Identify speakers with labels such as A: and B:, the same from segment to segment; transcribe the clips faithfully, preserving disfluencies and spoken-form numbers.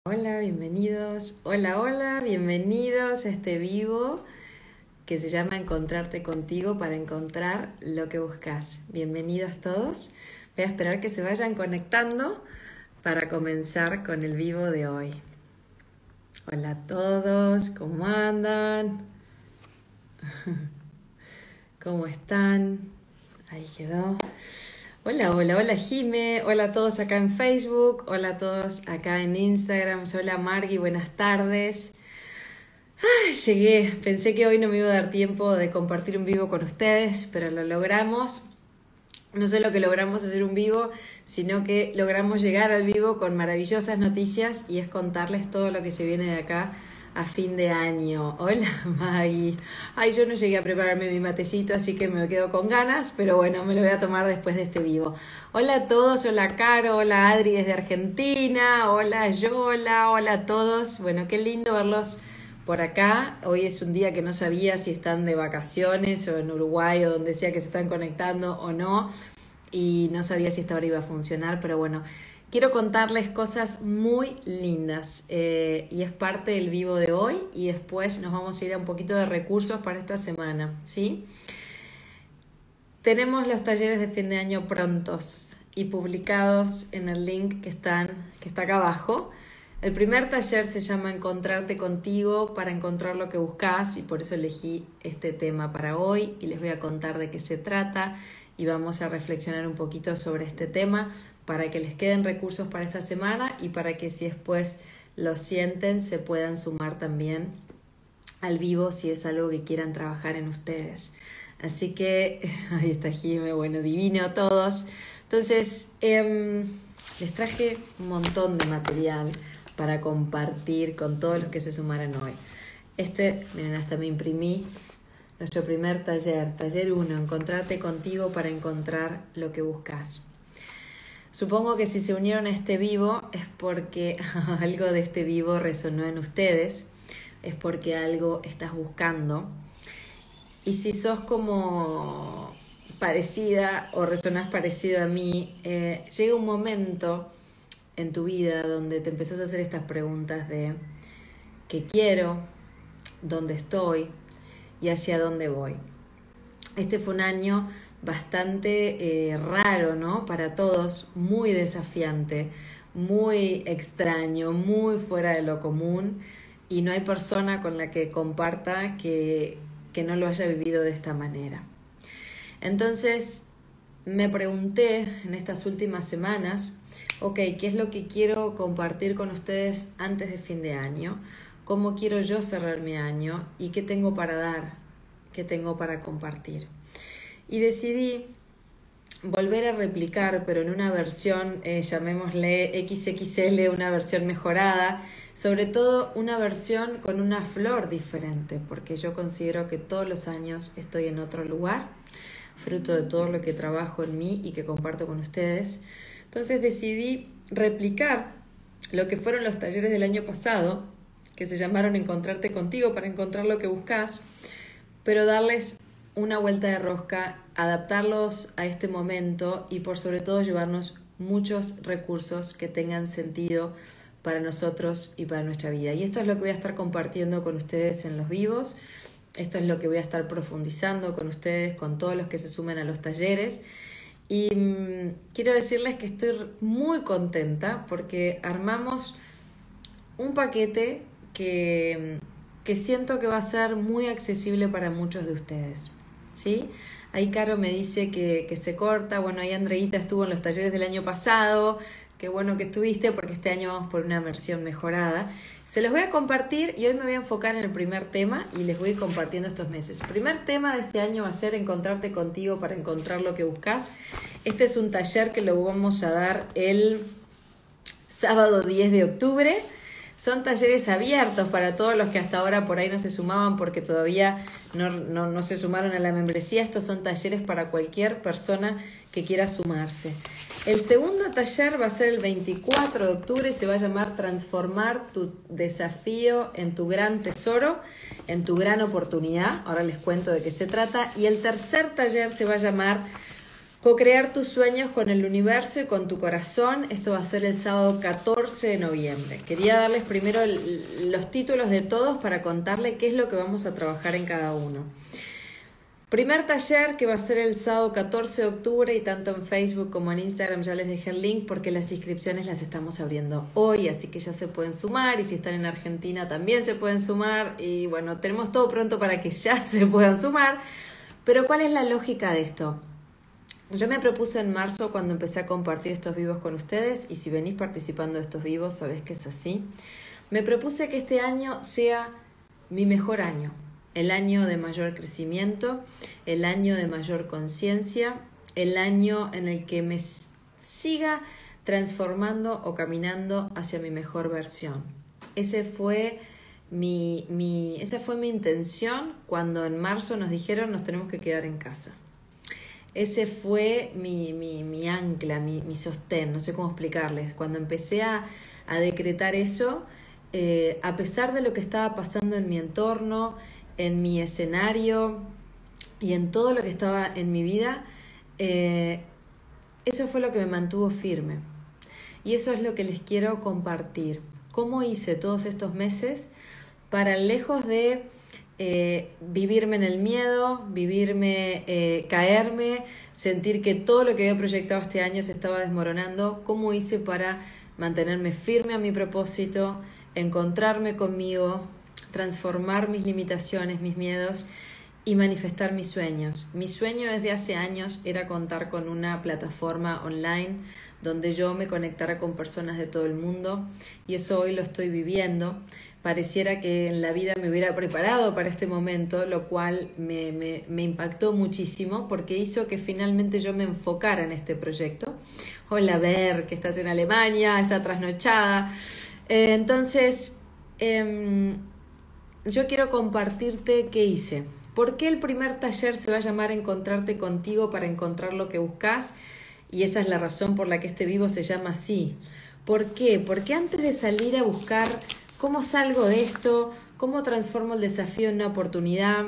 A: Hola, bienvenidos. Hola, hola, bienvenidos a este vivo que se llama Encontrarte contigo para encontrar lo que buscas. Bienvenidos todos. Voy a esperar que se vayan conectando para comenzar con el vivo de hoy. Hola a todos, ¿cómo andan? ¿Cómo están? Ahí quedó. Hola, hola, hola Jime, hola a todos acá en Facebook, hola a todos acá en Instagram, hola Margui, buenas tardes. Ay, llegué, pensé que hoy no me iba a dar tiempo de compartir un vivo con ustedes, pero lo logramos. No solo que logramos hacer un vivo, sino que logramos llegar al vivo con maravillosas noticias y es contarles todo lo que se viene de acá a fin de año. Hola Maggie. Ay, yo no llegué a prepararme mi matecito, así que me quedo con ganas, pero bueno, me lo voy a tomar después de este vivo. Hola a todos, hola Caro, hola Adri desde Argentina, hola Yola, hola a todos. Bueno, qué lindo verlos por acá. Hoy es un día que no sabía si están de vacaciones o en Uruguay o donde sea que se están conectando o no, y no sabía si esta hora iba a funcionar, pero bueno, quiero contarles cosas muy lindas eh, y es parte del vivo de hoy y después nos vamos a ir a un poquito de recursos para esta semana, ¿sí? Tenemos los talleres de fin de año prontos y publicados en el link que, están, que está acá abajo. El primer taller se llama Encontrarte contigo para encontrar lo que buscas y por eso elegí este tema para hoy y les voy a contar de qué se trata y vamos a reflexionar un poquito sobre este tema para que les queden recursos para esta semana y para que si después lo sienten se puedan sumar también al vivo si es algo que quieran trabajar en ustedes. Así que, ahí está Jime, bueno, divino a todos. Entonces, eh, les traje un montón de material para compartir con todos los que se sumaran hoy. Este, miren, hasta me imprimí nuestro primer taller, taller uno, Encontrarte contigo para encontrar lo que buscas. Supongo que si se unieron a este vivo es porque algo de este vivo resonó en ustedes, es porque algo estás buscando. Y si sos como parecida o resonás parecido a mí, eh, llega un momento en tu vida donde te empezás a hacer estas preguntas de ¿qué quiero? ¿Dónde estoy? ¿Y hacia dónde voy? Este fue un año bastante eh, raro, ¿no? Para todos, muy desafiante, muy extraño, muy fuera de lo común y no hay persona con la que comparta que, que no lo haya vivido de esta manera. Entonces me pregunté en estas últimas semanas, ok, ¿qué es lo que quiero compartir con ustedes antes de fin de año? ¿Cómo quiero yo cerrar mi año? ¿Y qué tengo para dar? ¿Qué tengo para compartir? Y decidí volver a replicar, pero en una versión, eh, llamémosle equis equis ele, una versión mejorada, sobre todo una versión con una flor diferente, porque yo considero que todos los años estoy en otro lugar, fruto de todo lo que trabajo en mí y que comparto con ustedes. Entonces decidí replicar lo que fueron los talleres del año pasado, que se llamaron Encontrarte contigo para encontrar lo que buscas, pero darles una vuelta de rosca, adaptarlos a este momento y por sobre todo llevarnos muchos recursos que tengan sentido para nosotros y para nuestra vida. Y esto es lo que voy a estar compartiendo con ustedes en los vivos, esto es lo que voy a estar profundizando con ustedes, con todos los que se sumen a los talleres. Y mmm, quiero decirles que estoy muy contenta porque armamos un paquete que, que siento que va a ser muy accesible para muchos de ustedes, ¿sí? Ahí Caro me dice que, que se corta. Bueno, ahí Andreita estuvo en los talleres del año pasado. Qué bueno que estuviste porque este año vamos por una versión mejorada. Se los voy a compartir y hoy me voy a enfocar en el primer tema y les voy a ir compartiendo estos meses. El primer tema de este año va a ser Encontrarte contigo para encontrar lo que buscas. Este es un taller que lo vamos a dar el sábado diez de octubre. Son talleres abiertos para todos los que hasta ahora por ahí no se sumaban porque todavía no, no, no se sumaron a la membresía. Estos son talleres para cualquier persona que quiera sumarse. El segundo taller va a ser el veinticuatro de octubre y se va a llamar Transformar tu desafío en tu gran tesoro, en tu gran oportunidad. Ahora les cuento de qué se trata. Y el tercer taller se va a llamar Co-crear tus sueños con el universo y con tu corazón. Esto va a ser el sábado catorce de noviembre. Quería darles primero el, los títulos de todos para contarles qué es lo que vamos a trabajar en cada uno. Primer taller que va a ser el sábado catorce de octubre y tanto en Facebook como en Instagram ya les dejé el link porque las inscripciones las estamos abriendo hoy, así que ya se pueden sumar y si están en Argentina también se pueden sumar y bueno, tenemos todo pronto para que ya se puedan sumar. Pero ¿cuál es la lógica de esto? Yo me propuse en marzo cuando empecé a compartir estos vivos con ustedes y si venís participando de estos vivos sabés que es así. Me propuse que este año sea mi mejor año, el año de mayor crecimiento, el año de mayor conciencia, el año en el que me siga transformando o caminando hacia mi mejor versión. Ese fue mi, mi, esa fue mi intención cuando en marzo nos dijeron nos tenemos que quedar en casa. Ese fue mi, mi, mi ancla, mi, mi sostén, no sé cómo explicarles. Cuando empecé a, a decretar eso, eh, a pesar de lo que estaba pasando en mi entorno, en mi escenario y en todo lo que estaba en mi vida, eh, eso fue lo que me mantuvo firme. Y eso es lo que les quiero compartir. ¿Cómo hice todos estos meses para, lejos de Eh, vivirme en el miedo, vivirme, eh, caerme, sentir que todo lo que había proyectado este año se estaba desmoronando? ¿Cómo hice para mantenerme firme a mi propósito, encontrarme conmigo, transformar mis limitaciones, mis miedos y manifestar mis sueños? Mi sueño desde hace años era contar con una plataforma online donde yo me conectara con personas de todo el mundo y eso hoy lo estoy viviendo. Pareciera que en la vida me hubiera preparado para este momento, lo cual me, me, me impactó muchísimo porque hizo que finalmente yo me enfocara en este proyecto. Hola, Ver, que estás en Alemania, esa trasnochada. Eh, entonces, eh, yo quiero compartirte qué hice. ¿Por qué el primer taller se va a llamar Encontrarte contigo para encontrar lo que buscas? Y esa es la razón por la que este vivo se llama así. ¿Por qué? Porque antes de salir a buscar cómo salgo de esto, cómo transformo el desafío en una oportunidad,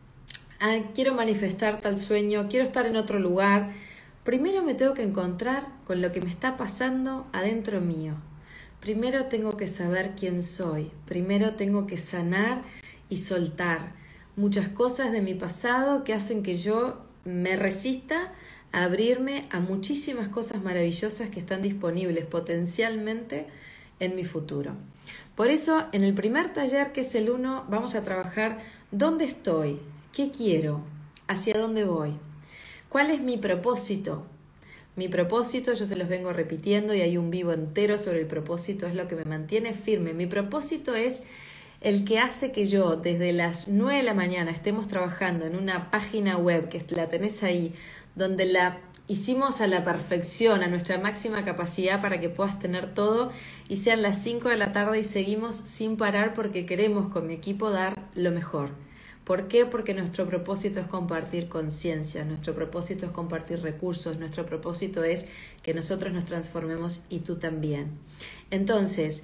A: ah, quiero manifestar tal sueño, quiero estar en otro lugar, primero me tengo que encontrar con lo que me está pasando adentro mío. Primero tengo que saber quién soy, primero tengo que sanar y soltar muchas cosas de mi pasado que hacen que yo me resista a abrirme a muchísimas cosas maravillosas que están disponibles potencialmente en mi futuro. Por eso, en el primer taller, que es el uno, vamos a trabajar dónde estoy, qué quiero, hacia dónde voy, cuál es mi propósito. Mi propósito, yo se los vengo repitiendo y hay un vivo entero sobre el propósito, es lo que me mantiene firme. Mi propósito es el que hace que yo desde las nueve de la mañana estemos trabajando en una página web, que la tenés ahí, donde la hicimos a la perfección, a nuestra máxima capacidad para que puedas tener todo y sean las cinco de la tarde y seguimos sin parar porque queremos con mi equipo dar lo mejor. ¿Por qué? Porque nuestro propósito es compartir conciencia, nuestro propósito es compartir recursos, nuestro propósito es que nosotros nos transformemos y tú también. Entonces,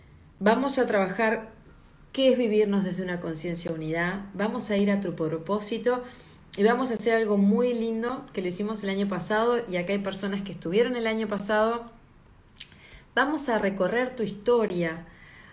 A: vamos a trabajar qué es vivirnos desde una conciencia unidad, vamos a ir a tu propósito. Y vamos a hacer algo muy lindo que lo hicimos el año pasado y acá hay personas que estuvieron el año pasado. Vamos a recorrer tu historia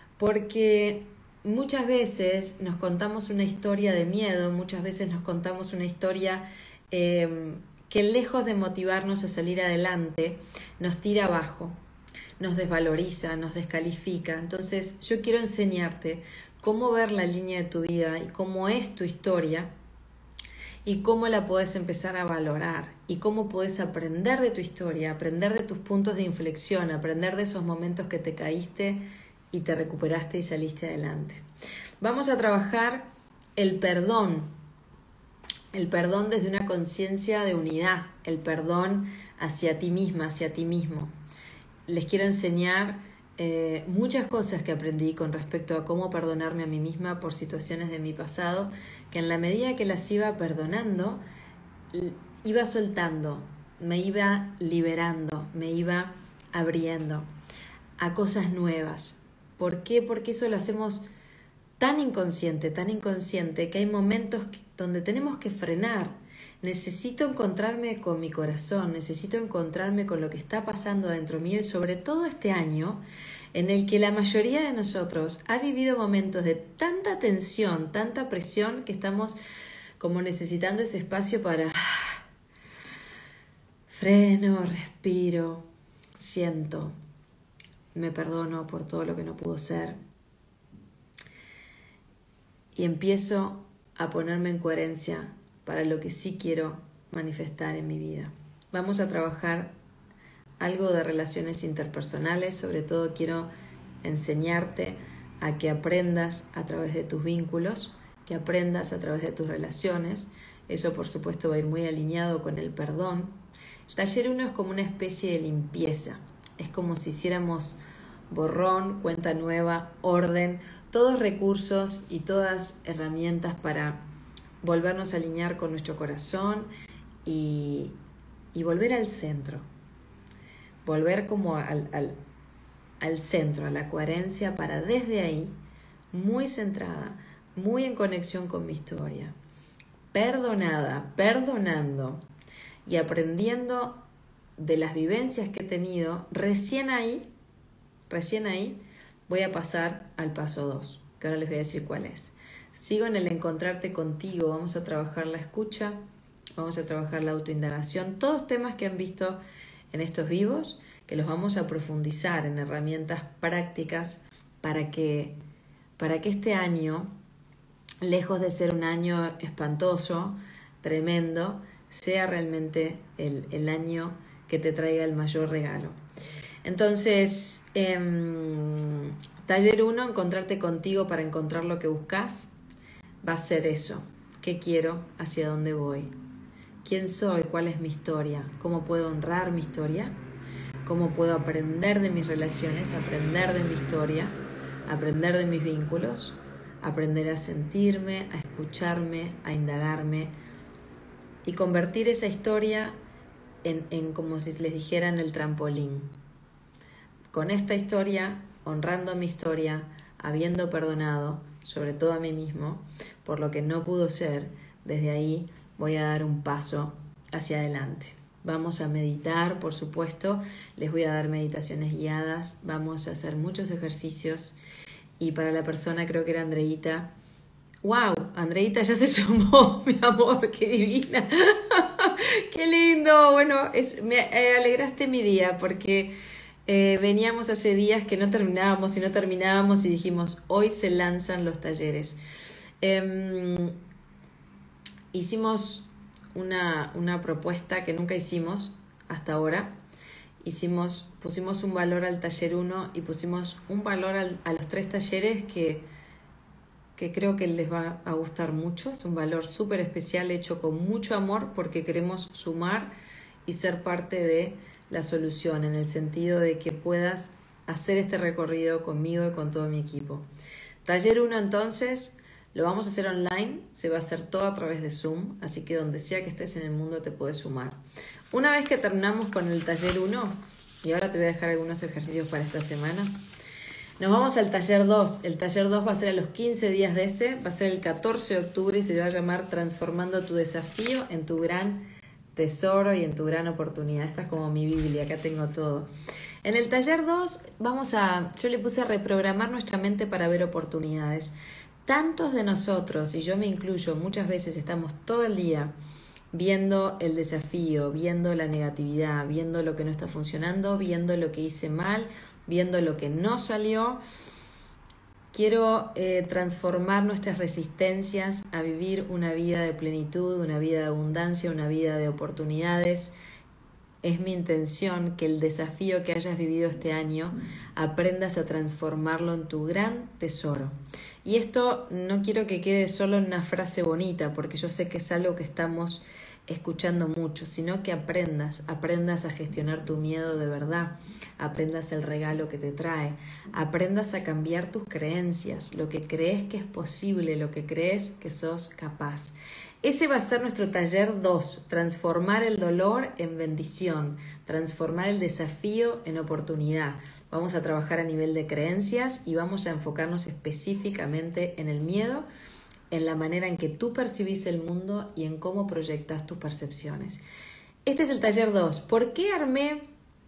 A: porque muchas veces nos contamos una historia de miedo, muchas veces nos contamos una historia eh, que lejos de motivarnos a salir adelante nos tira abajo, nos desvaloriza, nos descalifica. Entonces yo quiero enseñarte cómo ver la línea de tu vida y cómo es tu historia y cómo la puedes empezar a valorar y cómo puedes aprender de tu historia, aprender de tus puntos de inflexión, aprender de esos momentos que te caíste y te recuperaste y saliste adelante. Vamos a trabajar el perdón, el perdón desde una conciencia de unidad, el perdón hacia ti misma, hacia ti mismo. Les quiero enseñar Eh, muchas cosas que aprendí con respecto a cómo perdonarme a mí misma por situaciones de mi pasado, que en la medida que las iba perdonando, iba soltando, me iba liberando, me iba abriendo a cosas nuevas. ¿Por qué? Porque eso lo hacemos tan inconsciente, tan inconsciente, que hay momentos donde tenemos que frenar. necesito encontrarme con mi corazón, necesito encontrarme con lo que está pasando dentro mío y sobre todo este año en el que la mayoría de nosotros ha vivido momentos de tanta tensión, tanta presión que estamos como necesitando ese espacio para freno, respiro, siento, me perdono por todo lo que no pudo ser y empiezo a ponerme en coherencia para lo que sí quiero manifestar en mi vida. Vamos a trabajar algo de relaciones interpersonales, sobre todo quiero enseñarte a que aprendas a través de tus vínculos, que aprendas a través de tus relaciones. Eso por supuesto va a ir muy alineado con el perdón. El taller uno es como una especie de limpieza, es como si hiciéramos borrón, cuenta nueva, orden, todos recursos y todas herramientas para volvernos a alinear con nuestro corazón y, y volver al centro. Volver como al, al, al centro, a la coherencia para desde ahí, muy centrada, muy en conexión con mi historia, perdonada, perdonando y aprendiendo de las vivencias que he tenido, recién ahí, recién ahí voy a pasar al paso dos, que ahora les voy a decir cuál es. Sigo en el encontrarte contigo, vamos a trabajar la escucha, vamos a trabajar la autoindagación, todos temas que han visto en estos vivos, que los vamos a profundizar en herramientas prácticas para que, para que este año, lejos de ser un año espantoso, tremendo, sea realmente el, el año que te traiga el mayor regalo. Entonces, eh, taller uno, encontrarte contigo para encontrar lo que buscas, va a ser eso. ¿Qué quiero? ¿Hacia dónde voy? ¿Quién soy? ¿Cuál es mi historia? ¿Cómo puedo honrar mi historia? ¿Cómo puedo aprender de mis relaciones, aprender de mi historia, aprender de mis vínculos, aprender a sentirme, a escucharme, a indagarme y convertir esa historia en, en como si les dijera en el trampolín? Con esta historia, honrando mi historia, habiendo perdonado, sobre todo a mí mismo, por lo que no pudo ser, desde ahí voy a dar un paso hacia adelante. Vamos a meditar, por supuesto, les voy a dar meditaciones guiadas, vamos a hacer muchos ejercicios y para la persona, creo que era Andreita, ¡wow! Andreita ya se sumó, mi amor, qué divina, qué lindo, bueno, es, me alegraste mi día porque eh, veníamos hace días que no terminábamos y no terminábamos y dijimos, hoy se lanzan los talleres. Eh, hicimos Una, una propuesta que nunca hicimos hasta ahora. Hicimos, pusimos un valor al taller uno y pusimos un valor al, a los tres talleres que, que creo que les va a gustar mucho. Es un valor súper especial hecho con mucho amor porque queremos sumar y ser parte de la solución en el sentido de que puedas hacer este recorrido conmigo y con todo mi equipo. Taller uno entonces lo vamos a hacer online, se va a hacer todo a través de Zoom, así que donde sea que estés en el mundo te puedes sumar. Una vez que terminamos con el taller uno, y ahora te voy a dejar algunos ejercicios para esta semana, nos vamos al taller dos. El taller dos va a ser a los quince días de ese, va a ser el catorce de octubre y se va a llamar Transformando tu desafío en tu gran tesoro y en tu gran oportunidad. Esta es como mi Biblia, acá tengo todo. En el taller dos vamos a, yo le puse a reprogramar nuestra mente para ver oportunidades. Tantos de nosotros, y yo me incluyo, muchas veces estamos todo el día viendo el desafío, viendo la negatividad, viendo lo que no está funcionando, viendo lo que hice mal, viendo lo que no salió. Quiero eh, transformar nuestras resistencias a vivir una vida de plenitud, una vida de abundancia, una vida de oportunidades. Es mi intención que el desafío que hayas vivido este año aprendas a transformarlo en tu gran tesoro. Y esto no quiero que quede solo en una frase bonita, porque yo sé que es algo que estamos escuchando mucho, sino que aprendas, aprendas a gestionar tu miedo de verdad, aprendas el regalo que te trae, aprendas a cambiar tus creencias, lo que crees que es posible, lo que crees que sos capaz. Ese va a ser nuestro taller dos, transformar el dolor en bendición, transformar el desafío en oportunidad. Vamos a trabajar a nivel de creencias y vamos a enfocarnos específicamente en el miedo en la manera en que tú percibís el mundo y en cómo proyectas tus percepciones. Este es el taller dos. ¿Por qué armé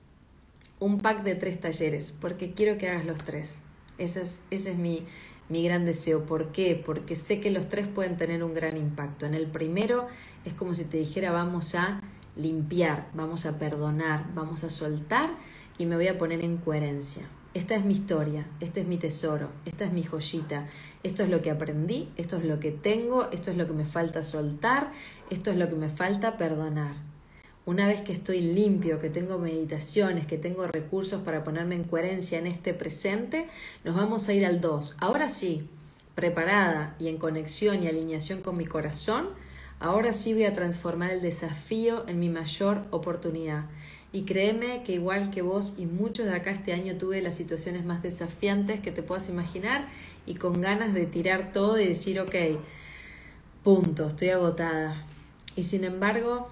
A: un pack de tres talleres? Porque quiero que hagas los tres. Ese es, ese es mi, mi gran deseo. ¿Por qué? Porque sé que los tres pueden tener un gran impacto. En el primero es como si te dijera vamos a limpiar, vamos a perdonar, vamos a soltar y me voy a poner en coherencia. Esta es mi historia, este es mi tesoro, esta es mi joyita, esto es lo que aprendí, esto es lo que tengo, esto es lo que me falta soltar, esto es lo que me falta perdonar. Una vez que estoy limpio, que tengo meditaciones, que tengo recursos para ponerme en coherencia en este presente, nos vamos a ir al dos. Ahora sí, preparada y en conexión y alineación con mi corazón, ahora sí voy a transformar el desafío en mi mayor oportunidad. Y créeme que igual que vos y muchos de acá este año tuve las situaciones más desafiantes que te puedas imaginar y con ganas de tirar todo y decir, ok, punto, estoy agotada. Y sin embargo,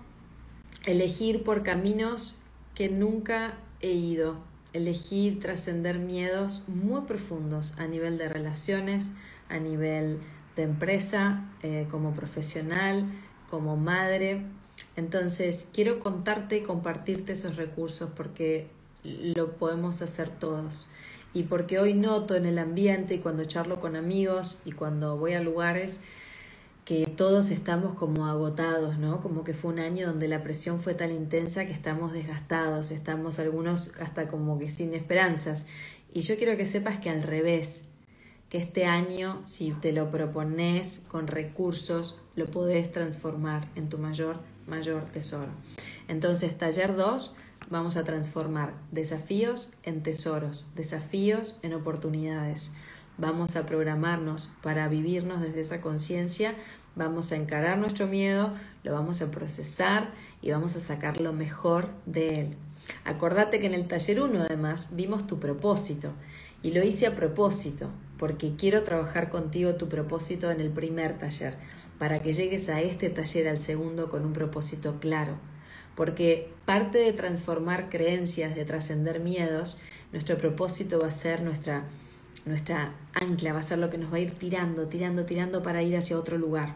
A: elegir por caminos que nunca he ido. Elegí trascender miedos muy profundos a nivel de relaciones, a nivel de empresa, eh, como profesional, como madre. Entonces, quiero contarte y compartirte esos recursos porque lo podemos hacer todos. Y porque hoy noto en el ambiente y cuando charlo con amigos y cuando voy a lugares que todos estamos como agotados, ¿no? Como que fue un año donde la presión fue tan intensa que estamos desgastados, estamos algunos hasta como que sin esperanzas. Y yo quiero que sepas que al revés, que este año, si te lo propones con recursos, lo podés transformar en tu mayor, mayor tesoro. Entonces, taller dos, vamos a transformar desafíos en tesoros, desafíos en oportunidades. Vamos a programarnos para vivirnos desde esa conciencia, vamos a encarar nuestro miedo, lo vamos a procesar y vamos a sacar lo mejor de él. Acordate que en el taller uno además vimos tu propósito y lo hice a propósito porque quiero trabajar contigo tu propósito en el primer taller para que llegues a este taller al segundo con un propósito claro. Porque parte de transformar creencias, de trascender miedos, nuestro propósito va a ser nuestra Nuestra ancla, va a ser lo que nos va a ir tirando, tirando, tirando para ir hacia otro lugar.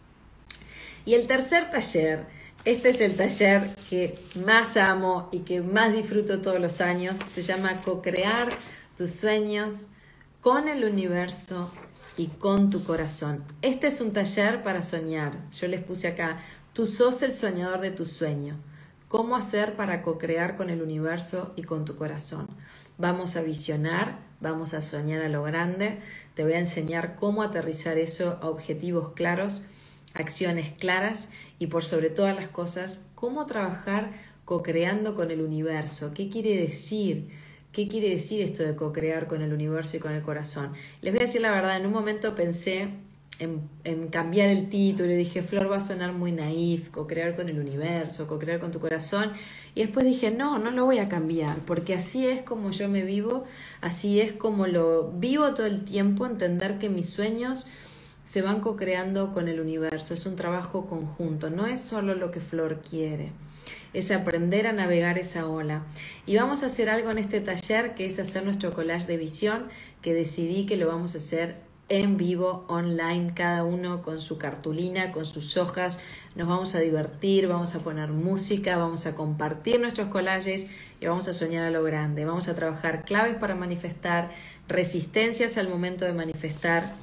A: Y el tercer taller, este es el taller que más amo y que más disfruto todos los años, se llama Co-crear tus sueños con el universo y con tu corazón. Este es un taller para soñar. Yo les puse acá, tú sos el soñador de tu sueño. ¿Cómo hacer para co-crear con el universo y con tu corazón? Vamos a visionar, vamos a soñar a lo grande. Te voy a enseñar cómo aterrizar eso a objetivos claros, acciones claras y por sobre todas las cosas, cómo trabajar co-creando con el universo. ¿Qué quiere decir? ¿Qué quiere decir esto de co-crear con el universo y con el corazón? Les voy a decir la verdad, en un momento pensé en, en cambiar el título y dije, Flor, va a sonar muy naif, co-crear con el universo, co-crear con tu corazón. Y después dije, no, no lo voy a cambiar, porque así es como yo me vivo, así es como lo vivo todo el tiempo, entender que mis sueños se van co-creando con el universo, es un trabajo conjunto, no es solo lo que Flor quiere, es aprender a navegar esa ola. Y vamos a hacer algo en este taller que es hacer nuestro collage de visión, que decidí que lo vamos a hacer en vivo, online, cada uno con su cartulina, con sus hojas. Nos vamos a divertir, vamos a poner música, vamos a compartir nuestros collages y vamos a soñar a lo grande. Vamos a trabajar claves para manifestar, resistencias al momento de manifestar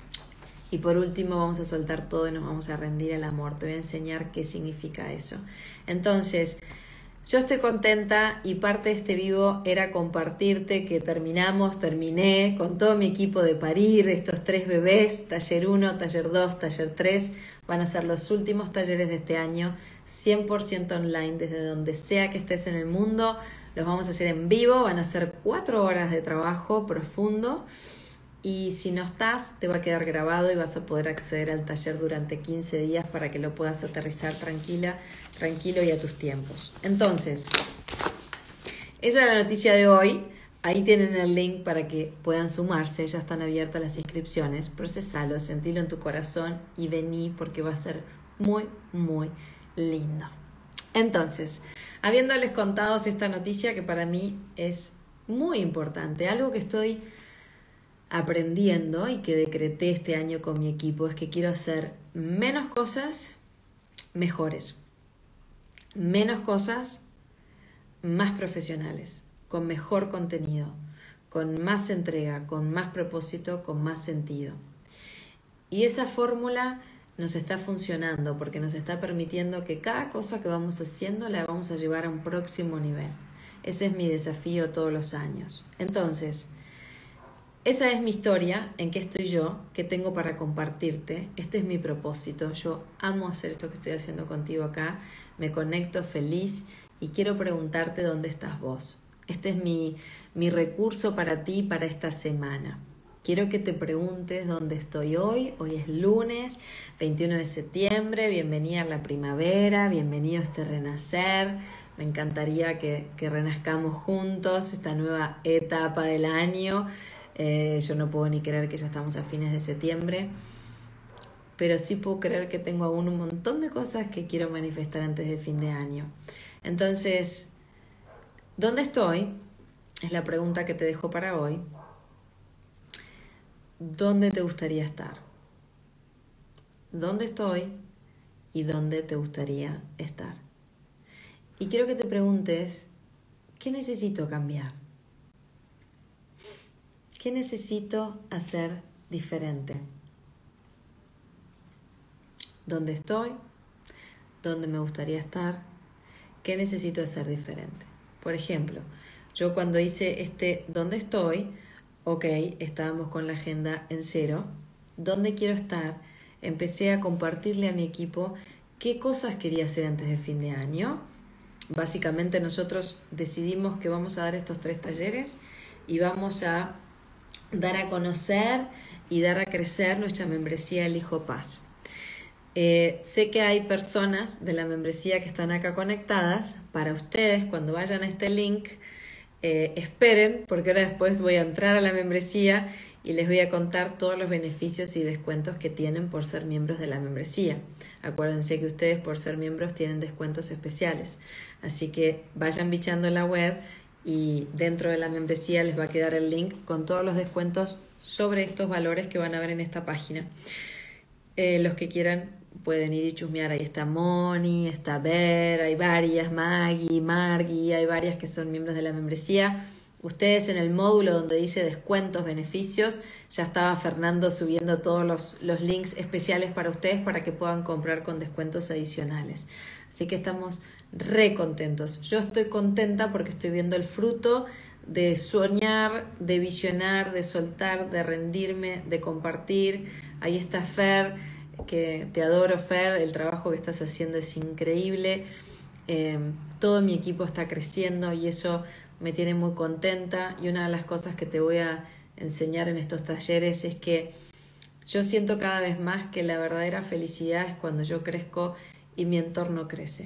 A: y por último vamos a soltar todo y nos vamos a rendir al amor. Te voy a enseñar qué significa eso. Entonces, yo estoy contenta y parte de este vivo era compartirte que terminamos, terminé con todo mi equipo de parir estos tres bebés, taller uno, taller dos, taller tres, van a ser los últimos talleres de este año, cien por ciento online, desde donde sea que estés en el mundo, los vamos a hacer en vivo, van a ser cuatro horas de trabajo profundo y si no estás te va a quedar grabado y vas a poder acceder al taller durante quince días para que lo puedas aterrizar tranquila, tranquilo y a tus tiempos. Entonces, esa es la noticia de hoy. Ahí tienen el link para que puedan sumarse. Ya están abiertas las inscripciones. Procesalo, sentilo en tu corazón y vení porque va a ser muy, muy lindo. Entonces, habiéndoles contado esta noticia que para mí es muy importante, algo que estoy aprendiendo y que decreté este año con mi equipo es que quiero hacer menos cosas mejores, menos cosas más profesionales, con mejor contenido, con más entrega, con más propósito, con más sentido. Y esa fórmula nos está funcionando porque nos está permitiendo que cada cosa que vamos haciendo la vamos a llevar a un próximo nivel. Ese es mi desafío todos los años. Entonces, esa es mi historia, en qué estoy yo, qué tengo para compartirte. Este es mi propósito. Yo amo hacer esto que estoy haciendo contigo acá. Me conecto feliz y quiero preguntarte dónde estás vos. Este es mi, mi recurso para ti para esta semana. Quiero que te preguntes dónde estoy hoy. Hoy es lunes, veintiuno de septiembre. Bienvenida a la primavera, bienvenido a este renacer. Me encantaría que, que renazcamos juntos esta nueva etapa del año. Eh, yo no puedo ni creer que ya estamos a fines de septiembre, pero sí puedo creer que tengo aún un montón de cosas que quiero manifestar antes de fin de año. Entonces, ¿dónde estoy? Es la pregunta que te dejo para hoy. ¿Dónde te gustaría estar? ¿Dónde estoy? ¿Y dónde te gustaría estar? Y quiero que te preguntes, ¿qué necesito cambiar? ¿Qué necesito hacer diferente? ¿Dónde estoy? ¿Dónde me gustaría estar? ¿Qué necesito hacer diferente? Por ejemplo, yo cuando hice este ¿dónde estoy? Ok, estábamos con la agenda en cero. ¿Dónde quiero estar? Empecé a compartirle a mi equipo qué cosas quería hacer antes de fin de año. Básicamente nosotros decidimos que vamos a dar estos tres talleres y vamos a dar a conocer y dar a crecer nuestra membresía Elijo Paz. Eh, sé que hay personas de la membresía que están acá conectadas. Para ustedes, cuando vayan a este link, eh, esperen, porque ahora después voy a entrar a la membresía y les voy a contar todos los beneficios y descuentos que tienen por ser miembros de la membresía. Acuérdense que ustedes por ser miembros tienen descuentos especiales. Así que vayan bichando la web y dentro de la membresía les va a quedar el link con todos los descuentos sobre estos valores que van a ver en esta página. Eh, los que quieran pueden ir y chusmear. Ahí está Moni, está Ver, hay varias, Maggie, Margie, hay varias que son miembros de la membresía. Ustedes en el módulo donde dice descuentos, beneficios, ya estaba Fernando subiendo todos los, los links especiales para ustedes para que puedan comprar con descuentos adicionales. Así que estamos re contentos. Yo estoy contenta porque estoy viendo el fruto de soñar, de visionar, de soltar, de rendirme, de compartir. Ahí está Fer, que te adoro, Fer, el trabajo que estás haciendo es increíble. Eh, todo mi equipo está creciendo y eso me tiene muy contenta. Y una de las cosas que te voy a enseñar en estos talleres es que yo siento cada vez más que la verdadera felicidad es cuando yo crezco y mi entorno crece.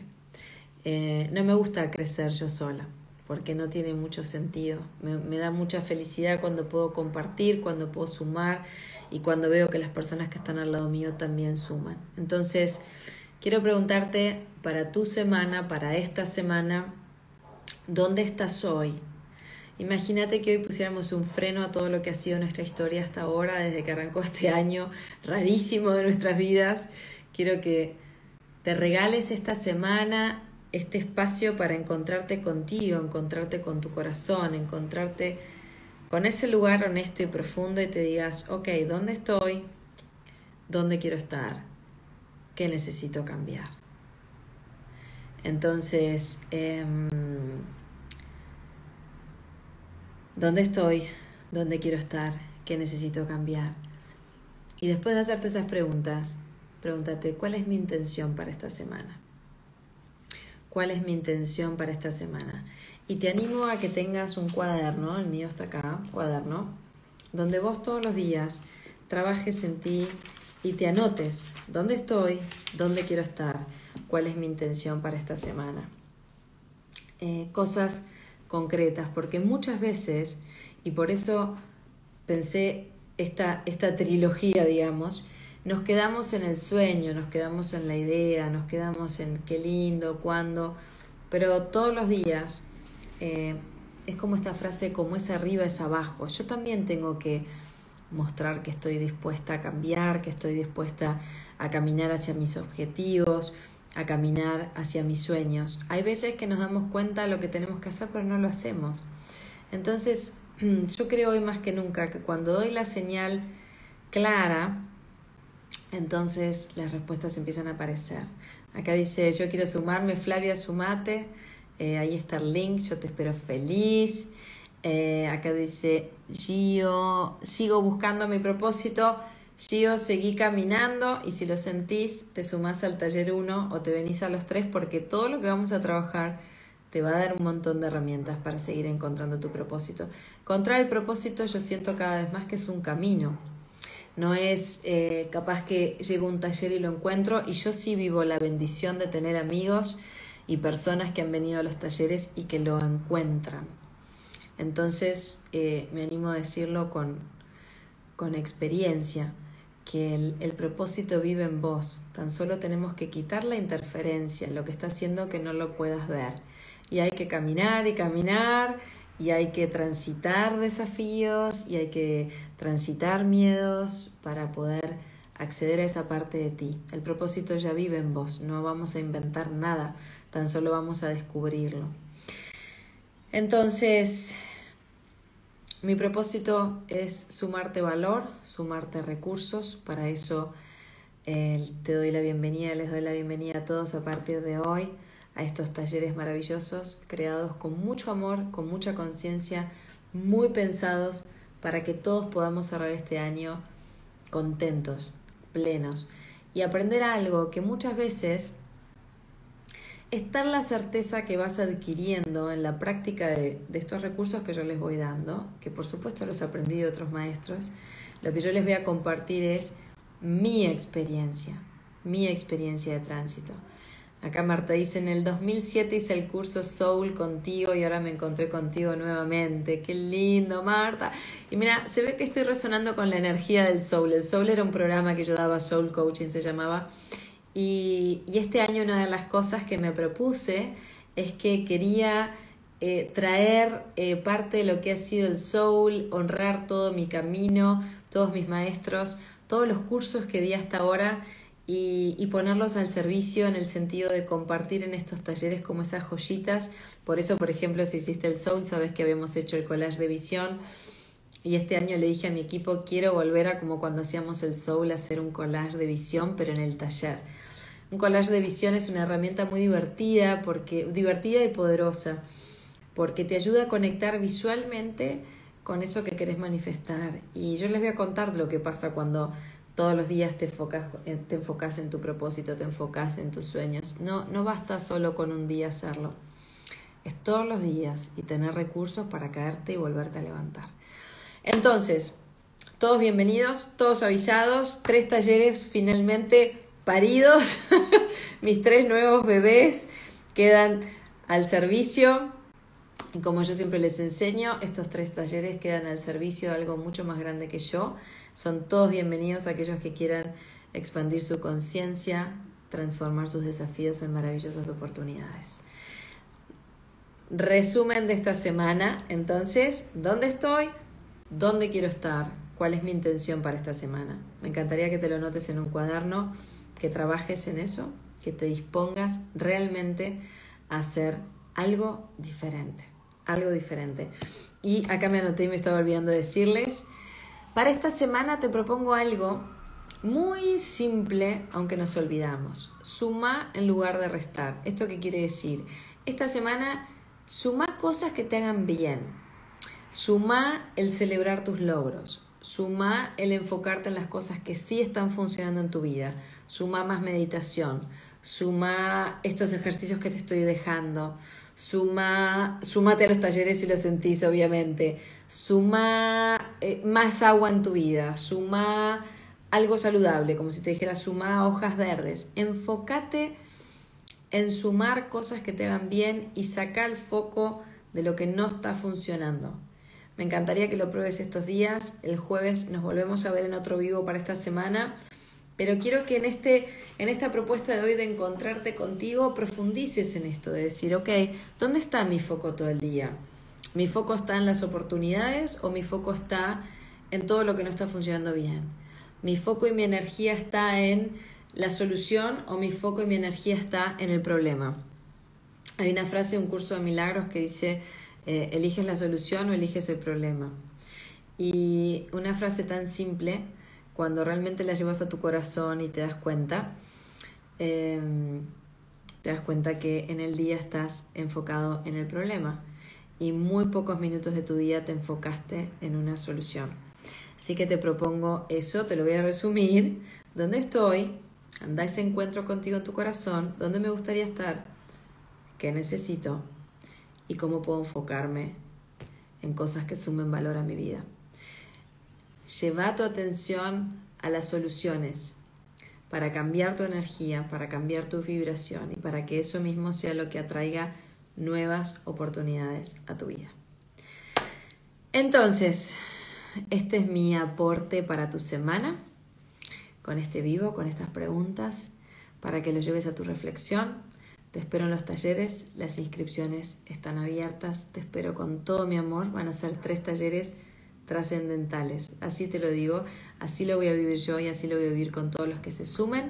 A: Eh, no me gusta crecer yo sola, porque no tiene mucho sentido. Me, me da mucha felicidad cuando puedo compartir, cuando puedo sumar y cuando veo que las personas que están al lado mío también suman. Entonces, quiero preguntarte para tu semana, para esta semana, ¿dónde estás hoy? Imagínate que hoy pusiéramos un freno a todo lo que ha sido nuestra historia hasta ahora, desde que arrancó este año rarísimo de nuestras vidas. Quiero que te regales esta semana este espacio para encontrarte contigo, encontrarte con tu corazón, encontrarte con ese lugar honesto y profundo y te digas, ok, ¿dónde estoy? ¿Dónde quiero estar? ¿Qué necesito cambiar? Entonces, eh, ¿dónde estoy? ¿Dónde quiero estar? ¿Qué necesito cambiar? Y después de hacerte esas preguntas, pregúntate, ¿cuál es mi intención para esta semana? ¿Cuál es mi intención para esta semana? Y te animo a que tengas un cuaderno, el mío está acá, cuaderno, donde vos todos los días trabajes en ti y te anotes dónde estoy, dónde quiero estar, cuál es mi intención para esta semana. Eh, cosas concretas, porque muchas veces, y por eso pensé esta, esta trilogía, digamos, nos quedamos en el sueño, nos quedamos en la idea, nos quedamos en qué lindo, cuándo, pero todos los días eh, es como esta frase, como es arriba es abajo. Yo también tengo que mostrar que estoy dispuesta a cambiar, que estoy dispuesta a caminar hacia mis objetivos, a caminar hacia mis sueños. Hay veces que nos damos cuenta de lo que tenemos que hacer, pero no lo hacemos. Entonces, yo creo hoy más que nunca que cuando doy la señal clara, entonces las respuestas empiezan a aparecer. Acá dice, yo quiero sumarme, Flavia, sumate. Eh, ahí está el link, yo te espero feliz. Eh, acá dice, Gio, sigo buscando mi propósito. Gio, seguí caminando y si lo sentís, te sumás al taller uno o te venís a los tres porque todo lo que vamos a trabajar te va a dar un montón de herramientas para seguir encontrando tu propósito. Encontrar el propósito yo siento cada vez más que es un camino. No es eh, capaz que llego a un taller y lo encuentro, y yo sí vivo la bendición de tener amigos y personas que han venido a los talleres y que lo encuentran. Entonces eh, me animo a decirlo con, con experiencia, que el, el propósito vive en vos. Tan solo tenemos que quitar la interferencia, lo que está haciendo que no lo puedas ver. Y hay que caminar y caminar, y hay que transitar desafíos, y hay que transitar miedos para poder acceder a esa parte de ti. El propósito ya vive en vos, no vamos a inventar nada, tan solo vamos a descubrirlo. Entonces, mi propósito es sumarte valor, sumarte recursos. Para eso eh, te doy la bienvenida, les doy la bienvenida a todos a partir de hoy a estos talleres maravillosos, creados con mucho amor, con mucha conciencia, muy pensados para que todos podamos cerrar este año contentos, plenos, y aprender algo que muchas veces está en la certeza que vas adquiriendo en la práctica de, de estos recursos que yo les voy dando, que por supuesto los aprendí de otros maestros. Lo que yo les voy a compartir es mi experiencia, mi experiencia de tránsito. Acá Marta dice, en el dos mil siete hice el curso Soul contigo y ahora me encontré contigo nuevamente. ¡Qué lindo, Marta! Y mira, se ve que estoy resonando con la energía del Soul. El Soul era un programa que yo daba, Soul Coaching se llamaba. Y, y este año una de las cosas que me propuse es que quería eh, traer eh, parte de lo que ha sido el Soul, honrar todo mi camino, todos mis maestros, todos los cursos que di hasta ahora, Y, y ponerlos al servicio en el sentido de compartir en estos talleres como esas joyitas. Por eso, por ejemplo, si hiciste el Soul, sabes que habíamos hecho el collage de visión, y este año le dije a mi equipo, quiero volver a como cuando hacíamos el Soul, a hacer un collage de visión, pero en el taller. Un collage de visión es una herramienta muy divertida, porque, divertida y poderosa, porque te ayuda a conectar visualmente con eso que querés manifestar. Y yo les voy a contar lo que pasa cuando todos los días te enfocas, te enfocas en tu propósito, te enfocas en tus sueños. No, no basta solo con un día hacerlo. Es todos los días y tener recursos para caerte y volverte a levantar. Entonces, todos bienvenidos, todos avisados. Tres talleres finalmente paridos. Mis tres nuevos bebés quedan al servicio. Y como yo siempre les enseño, estos tres talleres quedan al servicio de algo mucho más grande que yo. Son todos bienvenidos a aquellos que quieran expandir su conciencia, transformar sus desafíos en maravillosas oportunidades. Resumen de esta semana. Entonces, ¿dónde estoy? ¿Dónde quiero estar? ¿Cuál es mi intención para esta semana? Me encantaría que te lo notes en un cuaderno, que trabajes en eso, que te dispongas realmente a hacer algo diferente. Algo diferente. Y acá me anoté y me estaba olvidando decirles, para esta semana te propongo algo muy simple, aunque nos olvidamos. Suma en lugar de restar. ¿Esto qué quiere decir? Esta semana suma cosas que te hagan bien. Suma el celebrar tus logros. Suma el enfocarte en las cosas que sí están funcionando en tu vida. Suma más meditación. Suma estos ejercicios que te estoy dejando. Suma, súmate a los talleres si lo sentís, obviamente. Suma eh, más agua en tu vida. Suma algo saludable, como si te dijera suma hojas verdes. Enfócate en sumar cosas que te hagan bien y saca el foco de lo que no está funcionando. Me encantaría que lo pruebes estos días. El jueves nos volvemos a ver en otro vivo para esta semana. Pero quiero que en, este, en esta propuesta de hoy de encontrarte contigo profundices en esto, de decir, ok, ¿dónde está mi foco todo el día? ¿Mi foco está en las oportunidades o mi foco está en todo lo que no está funcionando bien. Mi foco y mi energía está en la solución o mi foco y mi energía está en el problema. Hay una frase de un curso de milagros que dice, eh, ¿eliges la solución o eliges el problema? Y una frase tan simple, cuando realmente la llevas a tu corazón y te das cuenta, eh, te das cuenta que en el día estás enfocado en el problema y muy pocos minutos de tu día te enfocaste en una solución. Así que te propongo eso, te lo voy a resumir. ¿Dónde estoy? Anda ese encuentro contigo en tu corazón. ¿Dónde me gustaría estar? ¿Qué necesito? ¿Y cómo puedo enfocarme en cosas que sumen valor a mi vida? Lleva tu atención a las soluciones para cambiar tu energía, para cambiar tu vibración y para que eso mismo sea lo que atraiga nuevas oportunidades a tu vida. Entonces, este es mi aporte para tu semana, con este vivo, con estas preguntas, para que lo lleves a tu reflexión. Te espero en los talleres, las inscripciones están abiertas, te espero con todo mi amor, van a ser tres talleres trascendentales, así te lo digo, así lo voy a vivir yo y así lo voy a vivir con todos los que se sumen.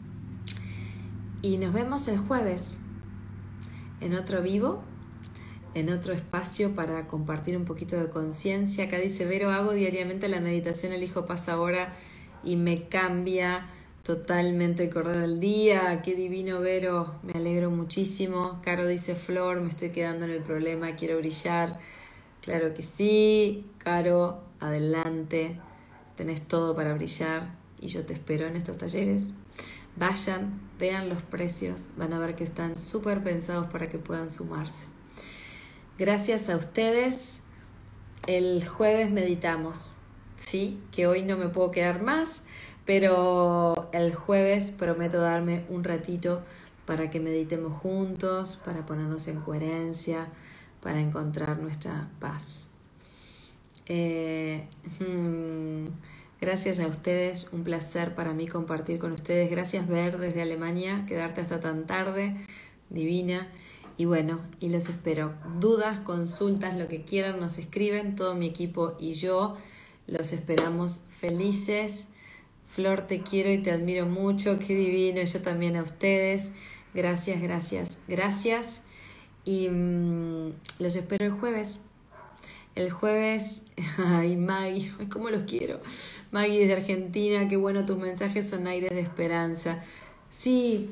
A: Y nos vemos el jueves en otro vivo, en otro espacio para compartir un poquito de conciencia. Acá dice Vero, hago diariamente la meditación Elijo Paz ahora y me cambia totalmente el correr del día. Qué divino, Vero, me alegro muchísimo. Caro dice, Flor, me estoy quedando en el problema, quiero brillar. Claro que sí, Caro, adelante, tenés todo para brillar y yo te espero en estos talleres. Vayan, vean los precios, van a ver que están súper pensados para que puedan sumarse. Gracias a ustedes. El jueves meditamos, ¿sí? Que hoy no me puedo quedar más, pero el jueves prometo darme un ratito para que meditemos juntos, para ponernos en coherencia, para encontrar nuestra paz. Eh, hmm, gracias a ustedes, un placer para mí compartir con ustedes. Gracias, Ver, desde Alemania, quedarte hasta tan tarde, divina. Y bueno, y los espero. Dudas, consultas, lo que quieran, nos escriben, todo mi equipo y yo los esperamos felices. Flor, te quiero y te admiro mucho, qué divino, yo también a ustedes. Gracias, gracias, gracias. Y mmm, los espero el jueves. El jueves, ay Maggie, cómo los quiero. Maggie desde Argentina, qué bueno, tus mensajes son aires de esperanza. Sí,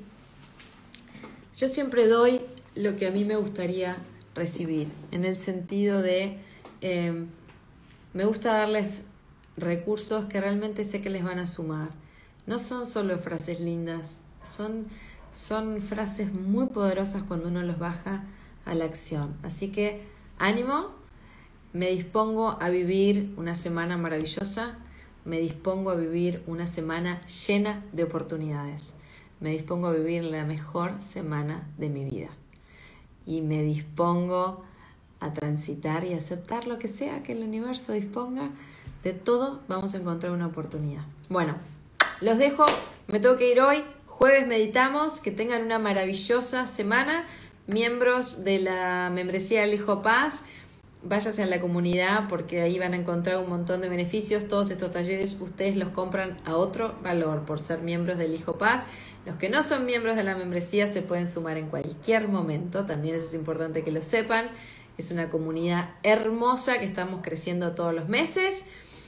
A: yo siempre doy lo que a mí me gustaría recibir, en el sentido de, eh, me gusta darles recursos que realmente sé que les van a sumar. No son solo frases lindas, son, son frases muy poderosas cuando uno los baja a la acción. Así que ánimo, me dispongo a vivir una semana maravillosa, me dispongo a vivir una semana llena de oportunidades, me dispongo a vivir la mejor semana de mi vida y me dispongo a transitar y aceptar lo que sea que el universo disponga. De todo vamos a encontrar una oportunidad. Bueno, los dejo, me tengo que ir hoy, jueves meditamos, que tengan una maravillosa semana. Miembros de la membresía Elijo Paz, váyanse a la comunidad porque ahí van a encontrar un montón de beneficios. Todos estos talleres ustedes los compran a otro valor por ser miembros de Elijo Paz. Los que no son miembros de la membresía se pueden sumar en cualquier momento, también eso es importante que lo sepan. Es una comunidad hermosa que estamos creciendo todos los meses.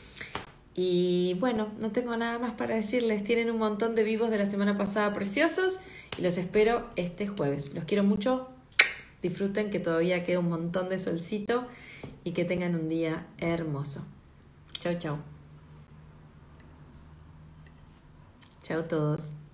A: Y bueno, no tengo nada más para decirles. Tienen un montón de vivos de la semana pasada preciosos y los espero este jueves. Los quiero mucho. Disfruten que todavía queda un montón de solcito y que tengan un día hermoso. Chau, chau. Chau todos.